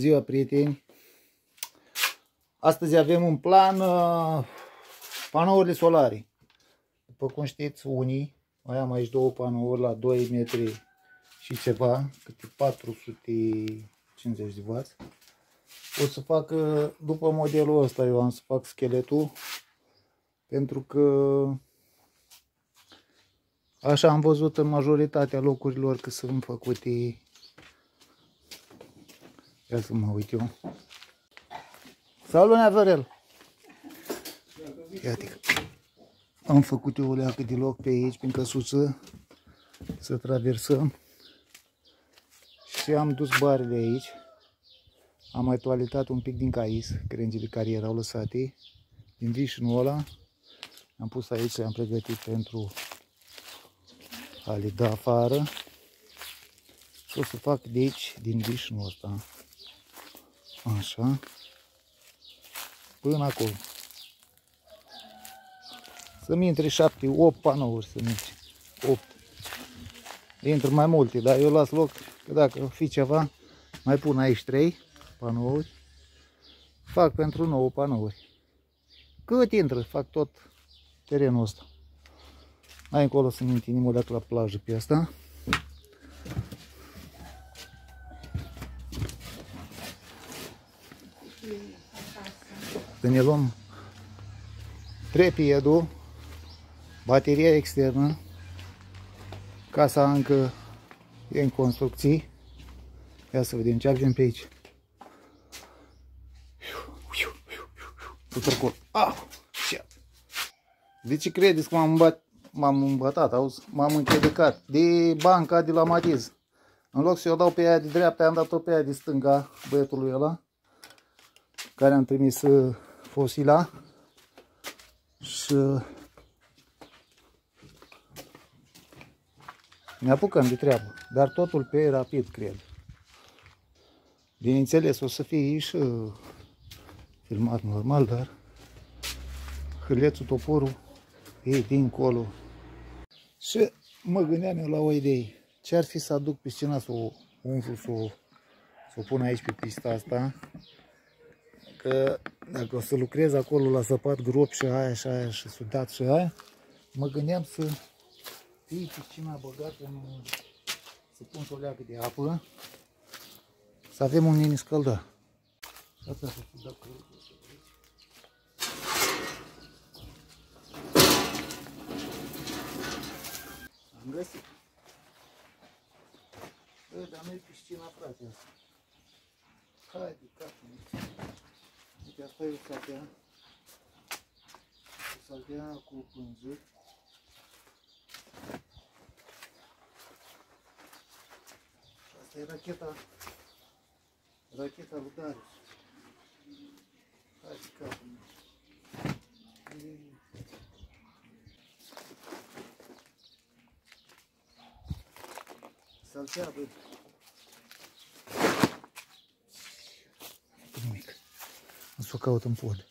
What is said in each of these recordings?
ziua, prieteni! Astăzi avem un plan panourile solare. După cum știți, unii, mai am aici două panouri la 2 metri și ceva, câte 450 de W. O să fac după modelul ăsta, eu am să fac scheletul, pentru că așa am văzut în majoritatea locurilor că sunt făcute. Ia să mă uit eu. Salut, Neaverel! Iată, am făcut eu o leacă de loc pe aici, prin căsuță, să traversăm. Și am dus barele aici. Am mai toaletat un pic din cais, crengile care erau lăsate, din vișinul ăla. Am pus aici, le-am pregătit pentru a le da afară. Și o să fac de aici, din vișinul ăsta. Așa. Până acolo. Să-mi intre 7-8 panouri, să-mi intre. 8. Intră mai multe, dar eu las loc, că dacă fi ceva, mai pun aici 3 panouri. Fac pentru 9 panouri. Cât intră, fac tot terenul ăsta. Mai încolo să-mi întindem o dată la plajă pe asta. Să ne luăm trepiedul, bateria externă, casa încă e în construcții. Ia să vedem ce avem pe aici. De ce credeți că m-am îmbătat, auzi? M-am închedecat de banca de la Matiz. În loc să o dau pe aia de dreapta, am dat-o pe aia de stânga băiatului ăla, care am trimis fosila. Și ne apucăm de treabă, dar totul pe rapid, cred. Bineînțeles, o să fie și filmat normal, dar hârlețul, toporul e dincolo. Și mă gândeam eu la o idee. Ce ar fi să aduc piscina, să o umflu, să o pun aici pe pista asta? Că dacă o să lucrez acolo la săpat gropi și aia și aia și sudat și aia, mă gândeam să fie piscina băgată în... să pun o leacă de apă, să avem un mini scăldă. Asta să fiu dacă... Am găsit. Dar nu e piscina, frate, asta. Hai de capul. Uite, asta e o saltea cu pânzuri. Asta e racheta lui Darius. Hai de capul. Saltea, băi. Nimic. O să o caut în pod.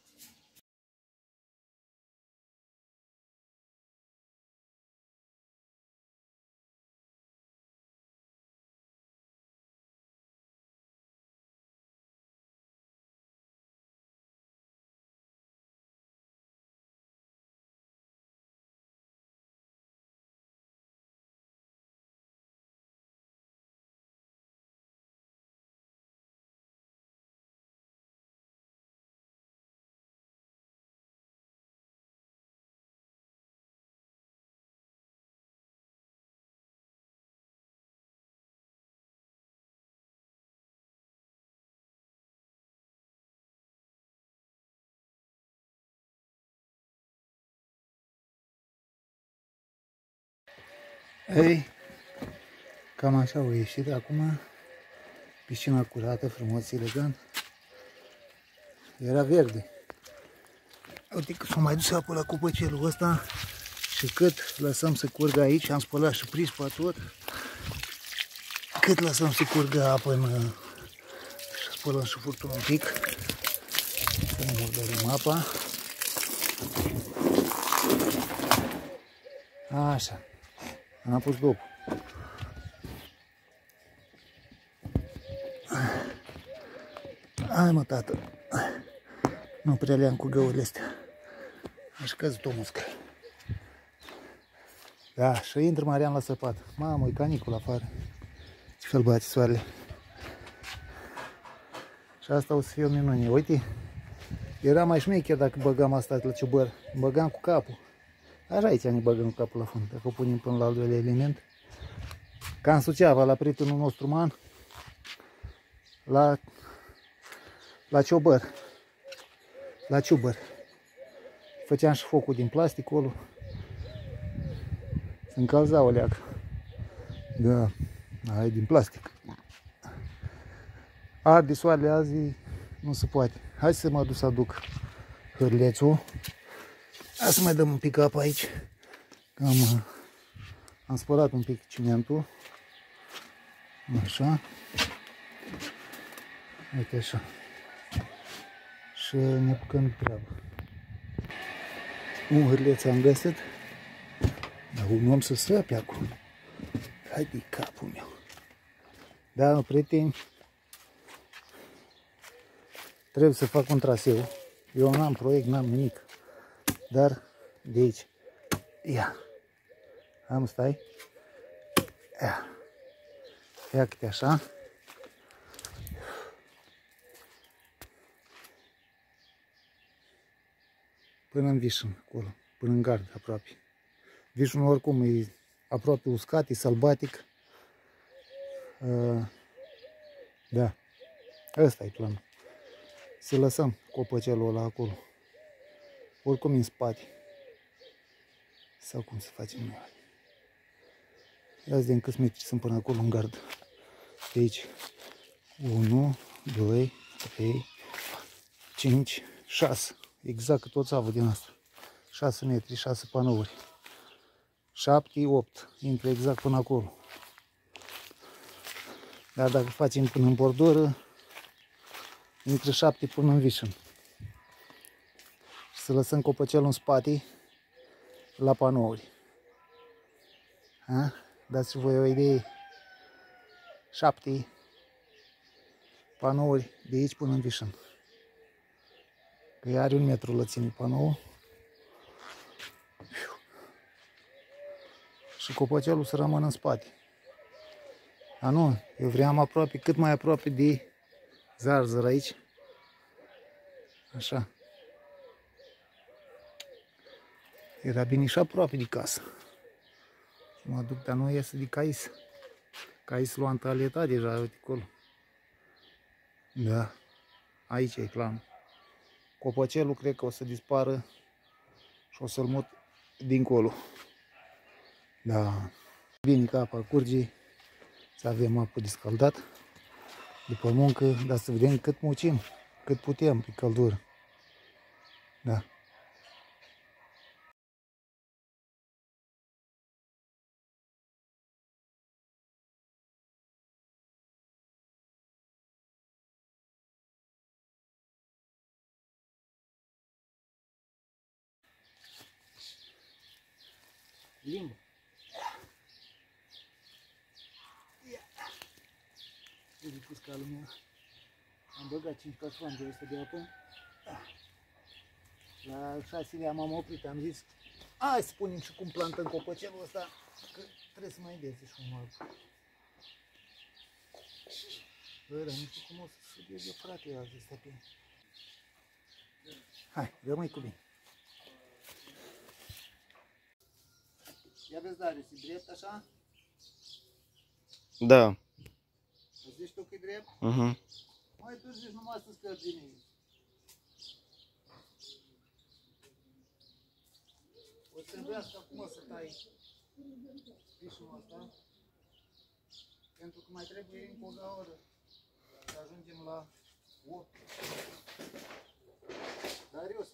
Ei, cam așa au ieșit acum. Piscina curată, frumos, elegant. Era verde. Uite că s-a mai dus apă la cupăcelul ăsta. Și cât lăsăm să curgă aici, am spălat și prispa tot. Cât lăsăm să curgă apă în... și spălăm și furtunul un pic. Să nu murdărim apa. Așa. Am pus după. Hai mă, tată. Nu prea le-am cu găurile astea. Aș căzut o muscă. Da, și intră Marian la săpat. Mamă, e canicul afară. Ce fel bate soarele. Și asta o să fie o minune. Uite, era mai șmecher dacă băgam asta la ciubăr. Băgam cu capul. Așa aici ne băgăm cu capul la fund. Dacă o punem până la al doilea element. Ca în Suceava, la prietenul nostru Man. La ciobăr. La ciubăr. Făceam și focul din plastic acolo. Se încălza o leacă. Da, aia din plastic. Arde soarele azi, nu se poate. Hai să mă duc să aduc hârlețul. Hai să mai dăm un pic apă aici. Am spălat un pic cimentul. Așa. Uite așa. Și ne apucăm de treabă. Un hârleț am găsit. Dar un om să săpe acum. Hai de capul meu. Da, prieteni. Trebuie să fac un traseu. Eu n-am proiect, n-am nimic. Dar de aici. Ia. Am, stai. Ia. Ia câte așa. Până în Vișân, acolo. Până în gard, aproape. Vișânul oricum e aproape uscat, e sălbatic. Da. Ăsta e planul. Să lăsăm copăcelul ăla acolo. Oricum în spate. Sau cum să facem noi. Ia zi de câți metri sunt până acolo în gard. De aici. 1, 2, 3, 5, 6. Exact cât o țavă din asta. 6 metri, 6 panouri. 7, 8. Intră exact până acolo. Dar dacă facem până în bordură, intră 7 până în Vișân. Și să lăsăm copăcelul în spate la panouri. Dați voi o idee. 7 panouri de aici până în Vișân. Că are 1 metru lățime panou. Și copăcelul să rămână în spate. Dar nu, eu vreau aproape, cât mai aproape de zarzăr aici. Așa. Era bine și aproape de casă. Mă duc, dar nu iese de cais. Caisul a întalietat deja, uite acolo. Da. Aici e clanul. Copăcelul cred că o să dispară și o să-l mut dincolo. Da. Bine că apa curge. Să avem apă de scaldat. După muncă, dar să vedem cât muncim, cât putem pe căldură. Da. Limbă. Uite cu scalul meu. Am băgat 5 cașoane de 100 de apă. La 6-lea m-am oprit, am zis hai să punem și cum plantăm copăcelul ăsta, că trebuie să mai îndese și un alb. Bă, dar nu știu cum o să studieze frate azi ăsta pe... Hai, rămâi cu bine. Ia vezi, Darius, e drept așa? Da. Îți zici tu că e drept? Mai tu zici numai să scăpi din ei. O să trebuiască acum să tai pișul ăsta. Pentru că mai trebuie încă o gaură să ajungem la 8. Darius?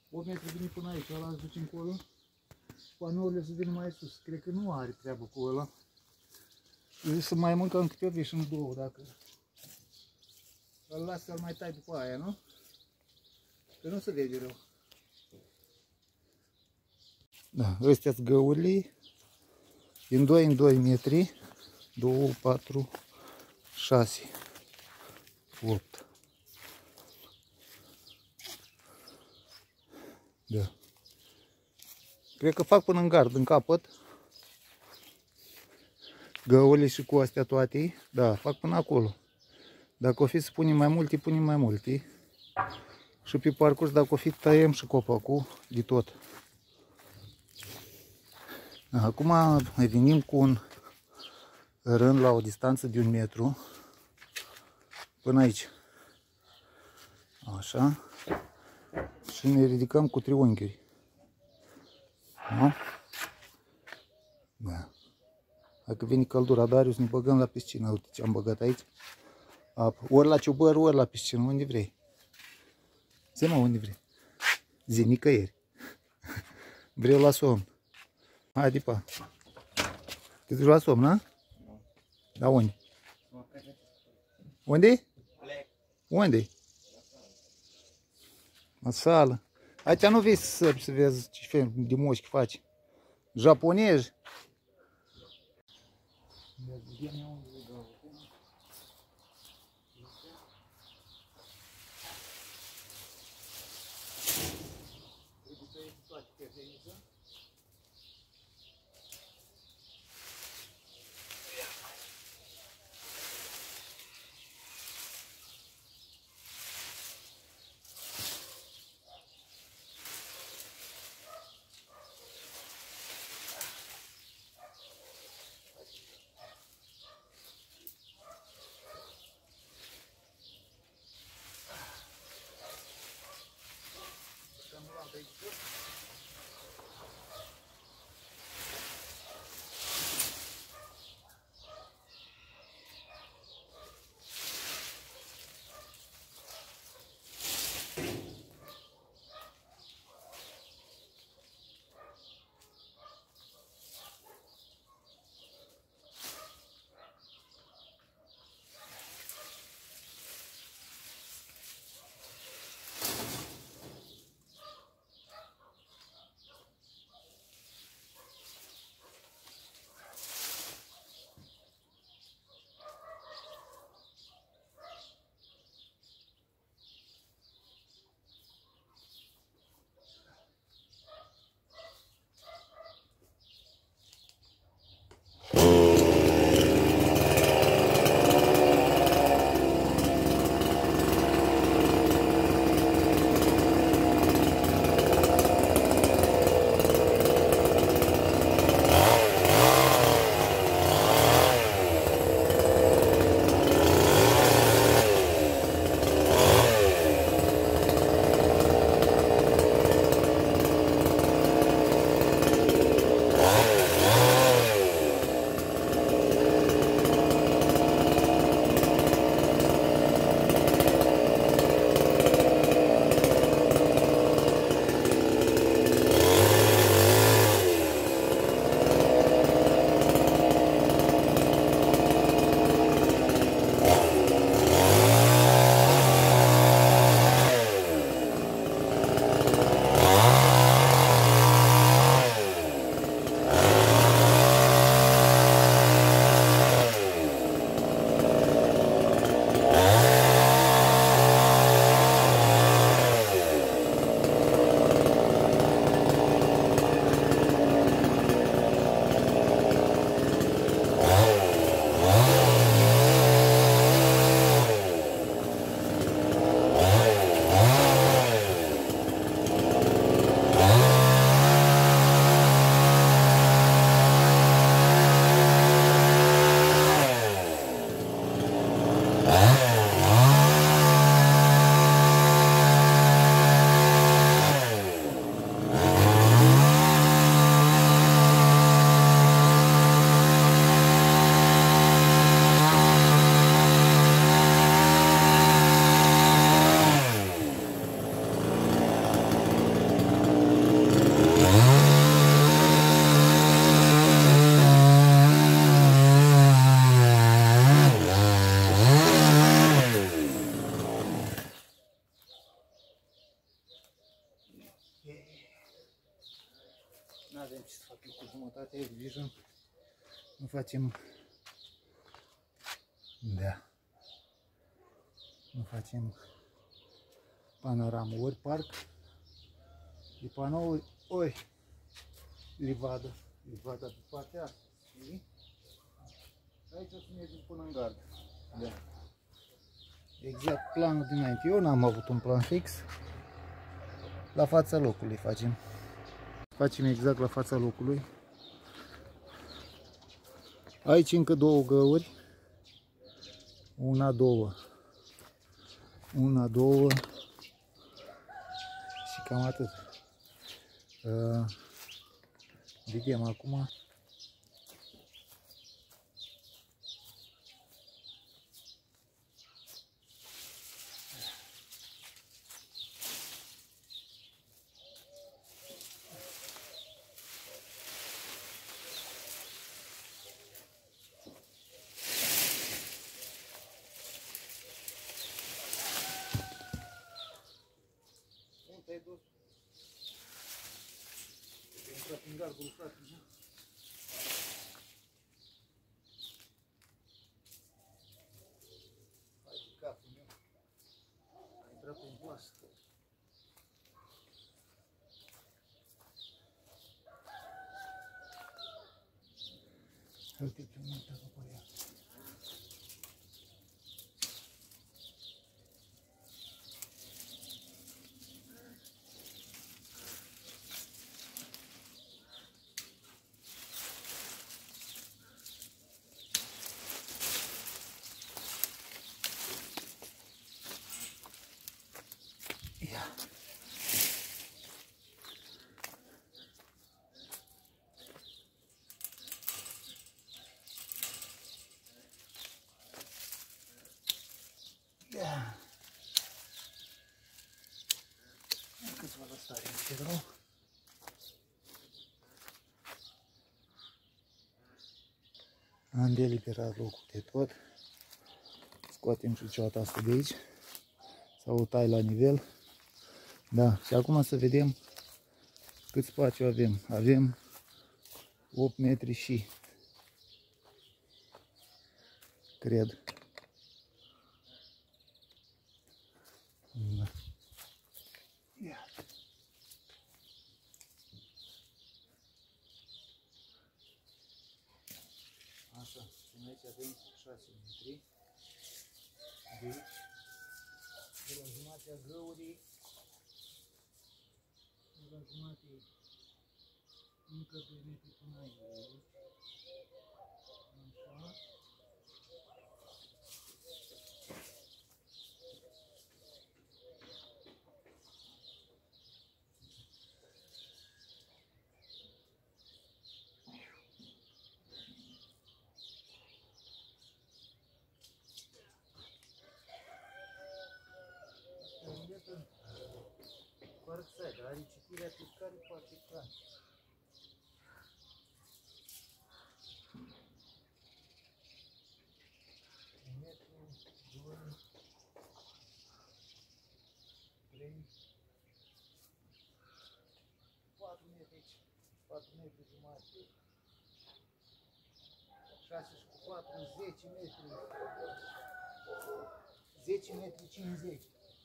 8 metri vine până aici, ăla îți duce încolo. Panourile se vin mai sus. Cred că nu are treabă cu ăla. Eu să mai mâncăm câte ori și în două, dacă îl las să-l mai tai după aia, nu? Că nu se vede rău. Da, astea-s găurile. Din 2 în 2 metri. 2, 4, 6, 8. Da. Cred că fac până în gard, în capăt. Găurile și cu astea toate. Da, fac până acolo. Dacă o fi să punem mai multe, punem mai multe. Și pe parcurs, dacă o fi, tăiem și copacul de tot. Acum venim cu un rând la o distanță de 1 metru până aici. Așa. Și ne ridicăm cu triunghiuri. Da? Da. Dacă vine căldura, Darius, ne băgăm la piscină. Uite ce am băgat aici. Apă. Ori la ciubăr, ori la piscină, unde vrei. Zi, mă, unde vrei. Zi, nicăieri. Vrei la somn. Haide, pa. Te duci la somn, na? Da, unde? Unde? Unde? La sală. Aici nu vei să vezi ce fel de moșchi faci. Japonezi. nu avem ce să facem cu jumătatea Vision. Nu facem... Da. Nu facem panoramă, ori parc, de panouri, ori livadă. Livada pe partea asta. Aici o să mergem până în gard. Da. Exact planul dinainte. Eu n-am avut un plan fix. La fața locului facem. Facem exact la fața locului. Aici încă două găuri. Una, două. Una, două. Și cam atât. Vedem acum. Unde ai dus? Ai intrat în gardul, frate, nu? Hai de capul meu. Ai intrat în plasă. Uite ce mă uită după ea. Ia. Ia. Câțiva lăsare în rău. Am deliberat locul de tot. Scoatem ciucioata asta de aici. Sau o tai la nivel. Da, și acum să vedem cât spațiu avem. Avem 8 metri și cred. Da. Ia. Așa, și aici avem 6 metri. De la jumatea găurii, de la jumate încă 2 metri până aici. Așa. Parkside, are citirea pe care poate ca. Metru, 2, 3, 4 metri, 4 metri jumate, 6 și cu 4, 10 metri, 10 metri 50.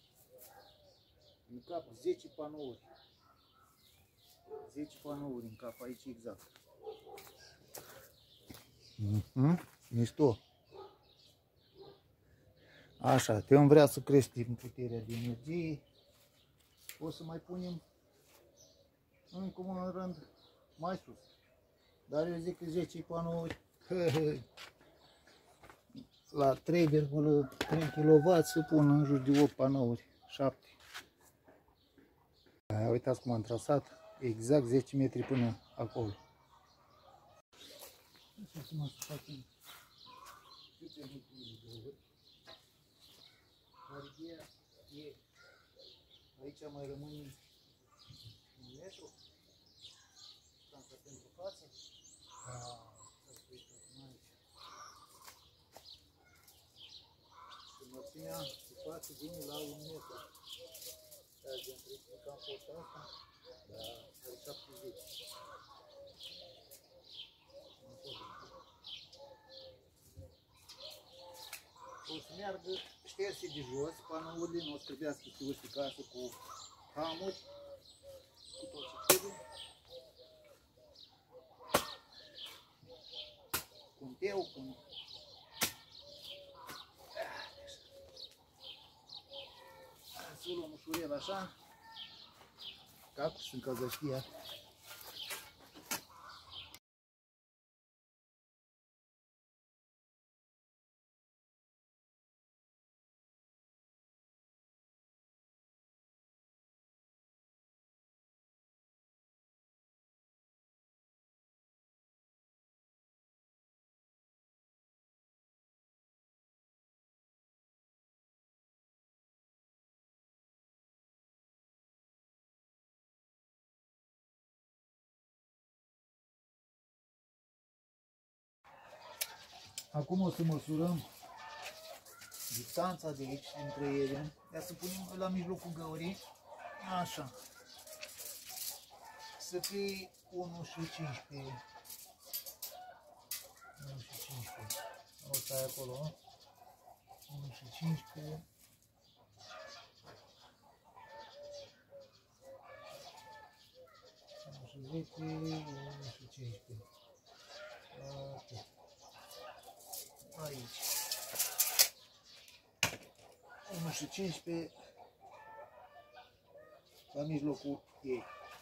În cap 10 panouri. 10 panouri în cap aici exact. Mișto. Așa, te-am vrea să creștem puterea de energie. O să mai punem încă un rând mai sus. Dar eu zic că 10 panouri. La 3,3 kW se pun în jur de 8 panouri. 7. Uitați cum am trasat, exact 10 metri până acolo. Aici mai rămâne 1 metru. Șansa pentru față. Înălțimea de față vine la 1 metru. Azi am trecut pe campul ăsta, dar are 70. meargă șterse de jos, panourile nu o să trebuiască să urci casă cu hamuri, cu tot ce trebuie. Cu un teu, cu un... Să o luăm ușurel așa, ca cu sunt încălzăștia. Acum o să măsurăm distanța de aici, între ele. Ia să punem la mijlocul găurii, așa, să fie 1 și 15. 1 și 15. O să ai acolo, 1 și 15. Și 10, 1 și 15. Okay. Aici 1 și 15 la mijlocul ei.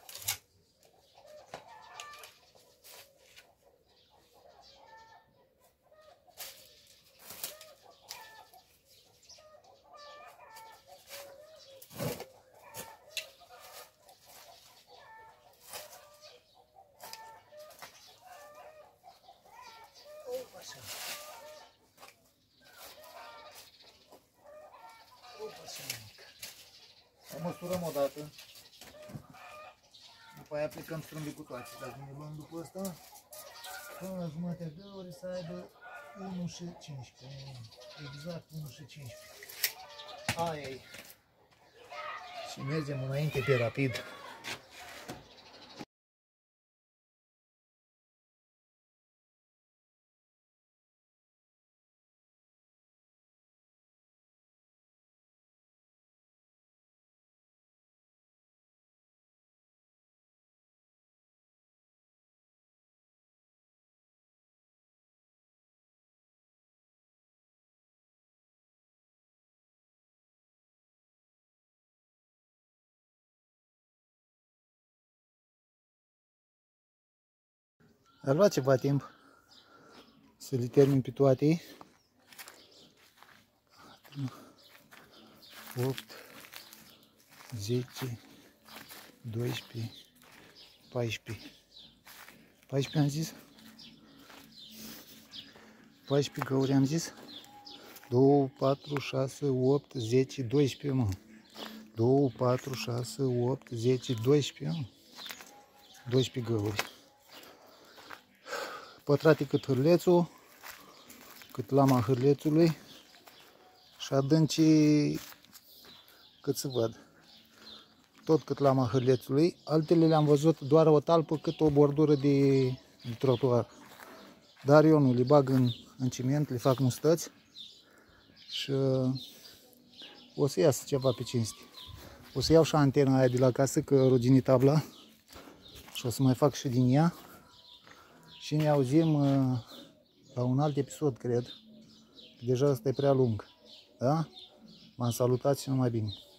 O măsurăm o dată, după aia plecăm strâmbi cu toate. Dacă ne luăm după ăsta, până la jumătatea găurii să aibă 1 și 15. Exact 1 și 15. Aia e. Și mergem înainte pe rapid. Ar lua ceva timp să le termin pe toate. 8, 10, 12, 14. 14 am zis? 14 găuri am zis? 2, 4, 6, 8, 10, 12, mă. 2, 4, 6, 8, 10, 12, mă. 12 găuri. Pătrate cât hârlețul, cât lama hârlețului și adâncii cât să văd. Tot cât lama hârlețului. Altele le-am văzut doar o talpă cât o bordură de trotuar. Dar eu nu le bag în ciment, le fac mustăți și o să iasă ceva pe cinste. O să iau și antena aia de la casă, că rugini tabla, și o să mai fac și din ea. Și ne auzim la un alt episod, cred. Deja ăsta e prea lung. Da? M-am salutat și numai bine.